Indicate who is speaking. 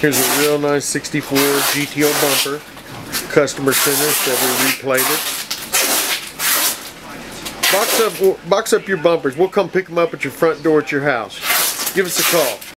Speaker 1: Here's a real nice 64 GTO bumper. Customer center, that we replated. Box up your bumpers. We'll come pick them up at your front door at your house. Give us a call.